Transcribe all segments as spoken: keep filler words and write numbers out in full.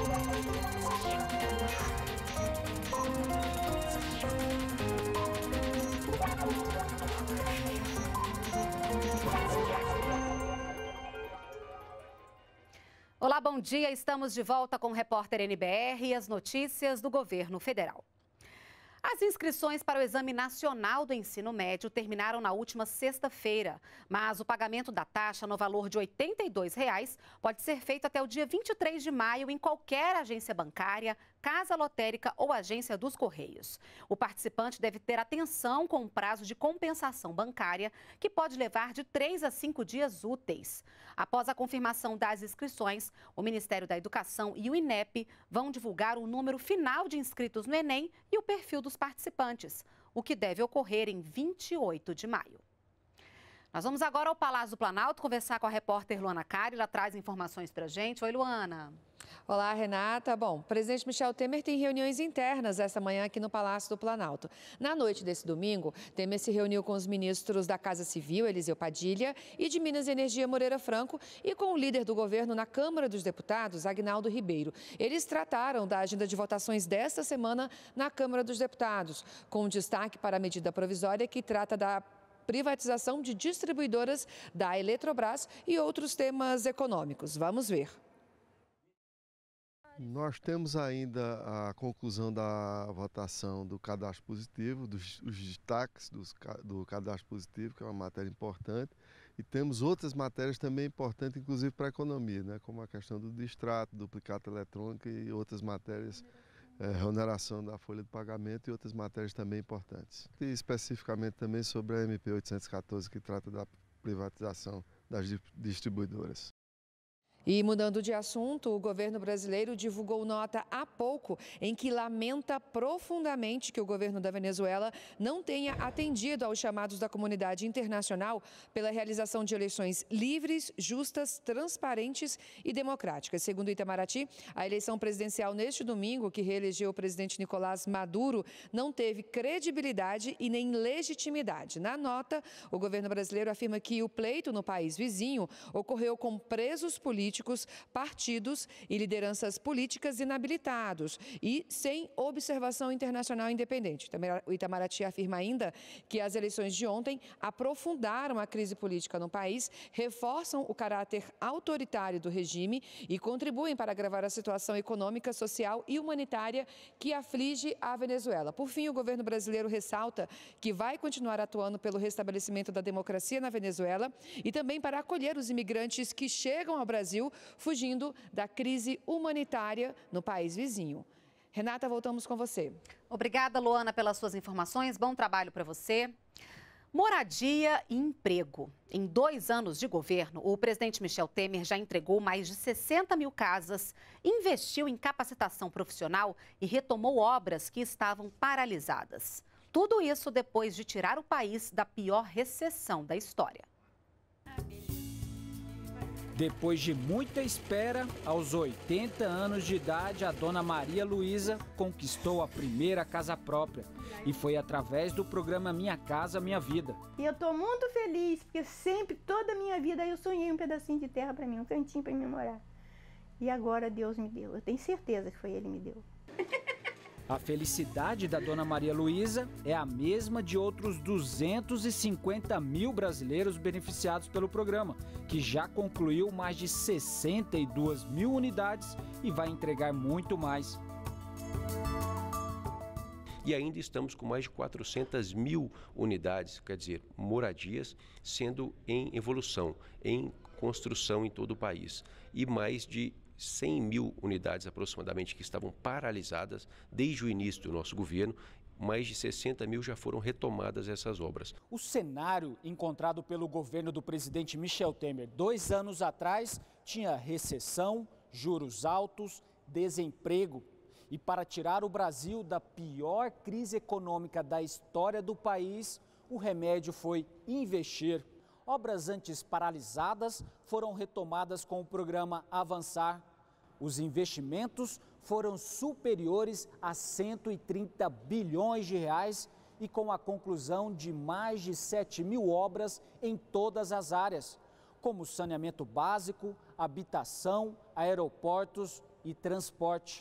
Olá, bom dia. Estamos de volta com o repórter N B R e as notícias do governo federal. As inscrições para o Exame Nacional do Ensino Médio terminaram na última sexta-feira, mas o pagamento da taxa no valor de oitenta e dois reais pode ser feito até o dia vinte e três de maio em qualquer agência bancária, casa lotérica ou agência dos Correios. O participante deve ter atenção com o prazo de compensação bancária, que pode levar de três a cinco dias úteis. Após a confirmação das inscrições, o Ministério da Educação e o INEP vão divulgar o número final de inscritos no Enem e o perfil dos participantes, o que deve ocorrer em vinte e oito de maio. Nós vamos agora ao Palácio do Planalto conversar com a repórter Luana Cari. Ela traz informações para a gente. Oi, Luana. Olá, Renata. Bom, o presidente Michel Temer tem reuniões internas essa manhã aqui no Palácio do Planalto. Na noite desse domingo, Temer se reuniu com os ministros da Casa Civil, Eliseu Padilha, e de Minas e Energia, Moreira Franco, e com o líder do governo na Câmara dos Deputados, Aguinaldo Ribeiro. Eles trataram da agenda de votações desta semana na Câmara dos Deputados, com destaque para a medida provisória que trata da privatização de distribuidoras da Eletrobras e outros temas econômicos. Vamos ver. Nós temos ainda a conclusão da votação do cadastro positivo, dos os destaques dos, do cadastro positivo, que é uma matéria importante, e temos outras matérias também importantes, inclusive para a economia, né, como a questão do distrato, duplicata eletrônica e outras matérias, é, reoneração da folha de pagamento e outras matérias também importantes. E especificamente também sobre a M P oitocentos e quatorze, que trata da privatização das distribuidoras. E mudando de assunto, o governo brasileiro divulgou nota há pouco em que lamenta profundamente que o governo da Venezuela não tenha atendido aos chamados da comunidade internacional pela realização de eleições livres, justas, transparentes e democráticas. Segundo o Itamaraty, a eleição presidencial neste domingo, que reelegeu o presidente Nicolás Maduro, não teve credibilidade e nem legitimidade. Na nota, o governo brasileiro afirma que o pleito no país vizinho ocorreu com presos políticos, partidos e lideranças políticas inabilitados e sem observação internacional independente. Também o Itamaraty afirma ainda que as eleições de ontem aprofundaram a crise política no país, reforçam o caráter autoritário do regime e contribuem para agravar a situação econômica, social e humanitária que aflige a Venezuela. Por fim, o governo brasileiro ressalta que vai continuar atuando pelo restabelecimento da democracia na Venezuela e também para acolher os imigrantes que chegam ao Brasil fugindo da crise humanitária no país vizinho. Renata, voltamos com você. Obrigada, Luana, pelas suas informações. Bom trabalho para você. Moradia e emprego. Em dois anos de governo, o presidente Michel Temer já entregou mais de sessenta mil casas, investiu em capacitação profissional e retomou obras que estavam paralisadas. Tudo isso depois de tirar o país da pior recessão da história. Depois de muita espera, aos oitenta anos de idade, a dona Maria Luísa conquistou a primeira casa própria. E foi através do programa Minha Casa Minha Vida. E eu estou muito feliz, porque sempre, toda a minha vida, eu sonhei um pedacinho de terra para mim, um cantinho para mim morar. E agora Deus me deu. Eu tenho certeza que foi Ele que me deu. A felicidade da dona Maria Luísa é a mesma de outros duzentos e cinquenta mil brasileiros beneficiados pelo programa, que já concluiu mais de sessenta e duas mil unidades e vai entregar muito mais. E ainda estamos com mais de quatrocentas mil unidades, quer dizer, moradias, sendo em evolução, em construção em todo o país. E mais de cem mil unidades aproximadamente que estavam paralisadas desde o início do nosso governo. Mais de sessenta mil já foram retomadas essas obras. O cenário encontrado pelo governo do presidente Michel Temer dois anos atrás tinha recessão, juros altos, desemprego. E para tirar o Brasil da pior crise econômica da história do país, o remédio foi investir. Obras antes paralisadas foram retomadas com o programa Avançar. Os investimentos foram superiores a cento e trinta bilhões de reais e com a conclusão de mais de sete mil obras em todas as áreas, como saneamento básico, habitação, aeroportos e transporte.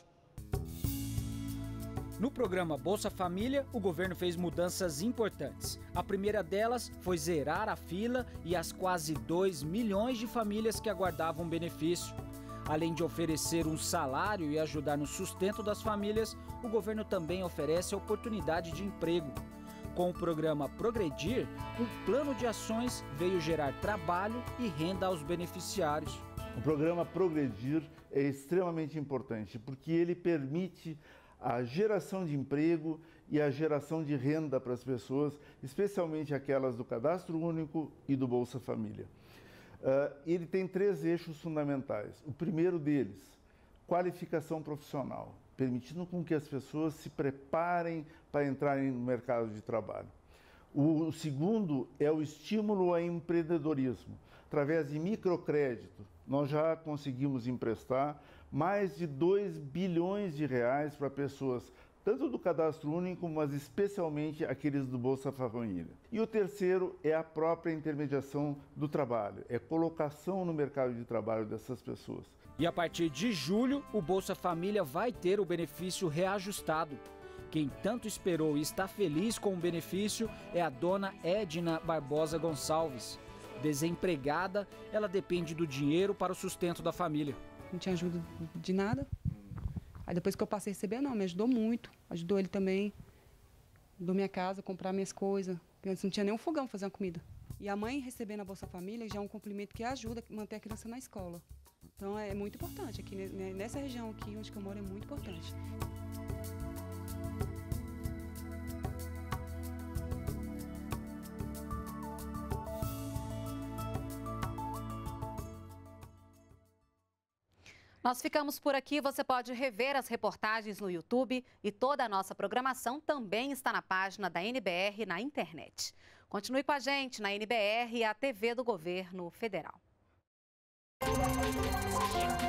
No programa Bolsa Família, o governo fez mudanças importantes. A primeira delas foi zerar a fila e as quase dois milhões de famílias que aguardavam o benefício. Além de oferecer um salário e ajudar no sustento das famílias, o governo também oferece a oportunidade de emprego. Com o programa Progredir, um plano de ações veio gerar trabalho e renda aos beneficiários. O programa Progredir é extremamente importante porque ele permite a geração de emprego e a geração de renda para as pessoas, especialmente aquelas do Cadastro Único e do Bolsa Família. Uh, ele tem três eixos fundamentais. O primeiro deles, qualificação profissional, permitindo com que as pessoas se preparem para entrarem no mercado de trabalho. O, o segundo é o estímulo ao empreendedorismo. Através de microcrédito, nós já conseguimos emprestar mais de dois bilhões de reais para pessoas, tanto do Cadastro Único, mas especialmente aqueles do Bolsa Família. E o terceiro é a própria intermediação do trabalho, é colocação no mercado de trabalho dessas pessoas. E a partir de julho, o Bolsa Família vai ter o benefício reajustado. Quem tanto esperou e está feliz com o benefício é a dona Edna Barbosa Gonçalves. Desempregada, ela depende do dinheiro para o sustento da família. Não tinha ajuda de nada. Aí depois que eu passei a receber, não, me ajudou muito. Ajudou ele também, ajudou minha casa, comprar minhas coisas. Porque antes não tinha nem um fogão para fazer uma comida. E a mãe recebendo a Bolsa Família já é um complemento que ajuda a manter a criança na escola. Então é muito importante. Aqui nessa região aqui onde eu moro é muito importante. Nós ficamos por aqui, você pode rever as reportagens no YouTube e toda a nossa programação também está na página da N B R na internet. Continue com a gente na N B R, a T V do Governo Federal.